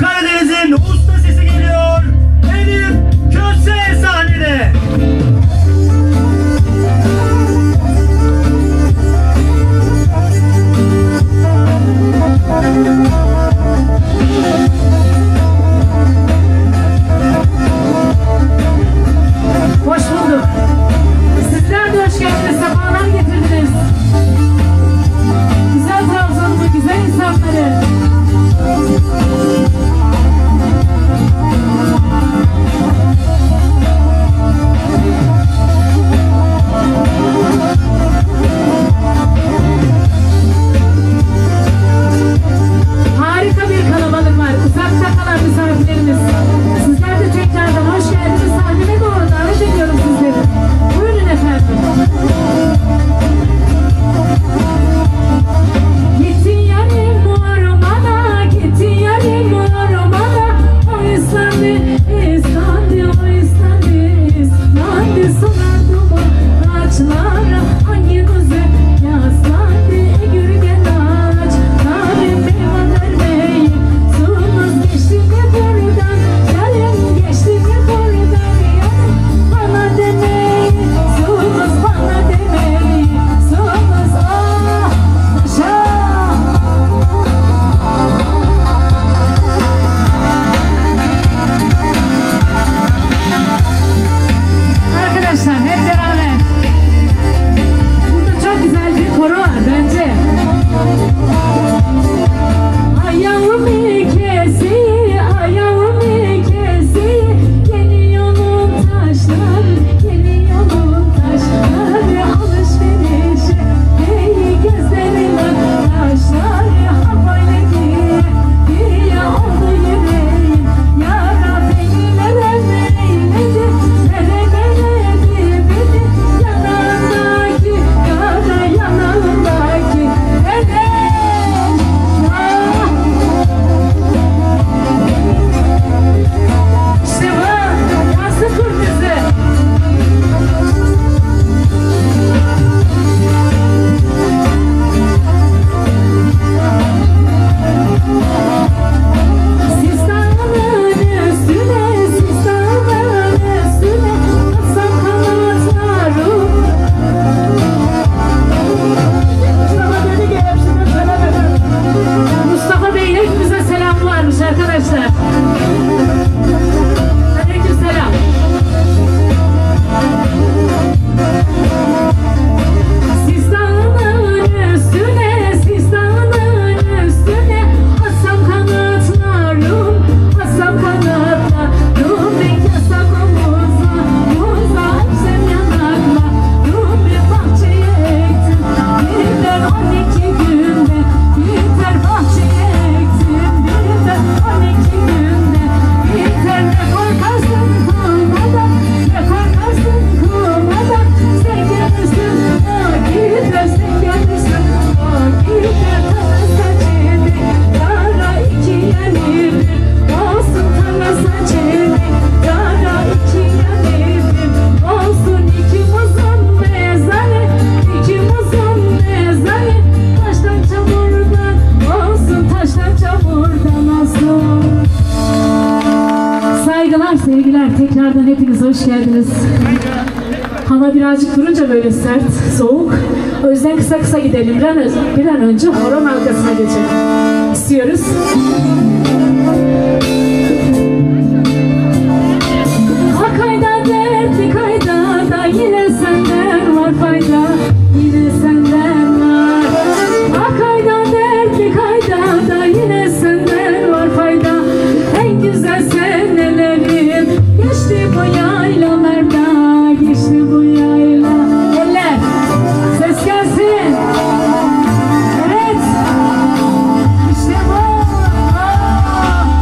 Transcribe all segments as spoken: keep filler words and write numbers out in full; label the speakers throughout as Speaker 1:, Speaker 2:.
Speaker 1: Karadeniz'in usta sesi geliyor. Elif Köse sahnede.
Speaker 2: Hoş bulduk. Sizler de hoş geldiniz. Sefalar getirdiniz. Güzel Trabzon'un güzel insanları. Harika bir kalabalık var. Uzakta kalan misafirlerimiz. Sizler de tekrardan hoş geldiniz. Sahneye doğru davet ediyorum sizleri. Buyurun efendim. Gittin yarim ormana, gittin yarim ormana. O İslandı, İslandı, o İslandı, İslandı. Sonar duman ağaçlara, hangi kuzu yaslandı? Gürgen ağaç, narin meyvan vermeyi. Sunuz geçti mi buradan, yarim geçti mi buradan? Yarim bana demeyi, sunuz bana demeyi. Sunuz ah, şah. Arkadaşlar hep beraber. Burada çok güzel bir koro var bence. Ayağım ikisi, ayağım ikisi. Yeni yolun taşları, yeni yolun taşları. Alışverişe değil gözlerimin taşları. Havayla diye, diye oldu yüreğim. Yara beni neden eyledi, neden eyledi beni. Yanağındaki, yara yanağındaki. Neden? Ah! İşte bu, yansın kurtuzu. Sistanın üstüne, sistanın üstüne atsam kanatlarım. Mustafa dedi ki hepsine selam ederim. Mustafa Bey'in hepimize selam varmış arkadaşlar. Aleyküm selam. Sistanın üstüne, sistanın üstüne atsam kanatlarım, atsam kanatlarım. Ben yasak omuza, muza açsam yanaklarım. Bir bahçeye ektim, biter on iki günde. Biter bahçeye ektim, biter on iki günde. Biter ne korkarsın kumadan, ne korkarsın kumadan. Sen gelirsin, o gider, sen gelirsin, o gider. Tana saçını, yara iki yenilir. Olsun tana saçını, yara iki yenilir. Olsun ikimizin mezarı, ikimizin mezarı. Taştan çamurdan olsun, taştan çamurdan olsun. Saygılar, sevgiler. Tekrardan hepiniz hoş geldiniz. Hava birazcık durunca böyle sert, soğuk. O yüzden kısa kısa gidelim. Bir an, bir an önce horon halkasına geçelim istiyoruz. Hakayda dertli kayda da yine senden var fayda, yine senden var. Hakayda dertli kayda da yine senden var fayda. En güzel senelerim geçti bu yaylalarda, geçti bu yayla. Eller, ses gelsin. Evet, işte bu. Aa!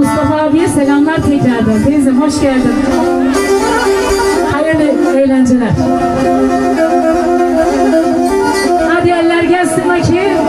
Speaker 2: Mustafa abiye selamlar tekrardan. Teyzem hoş geldin. Hayırlı eğlenceler. Hadi eller gelsin bakayım.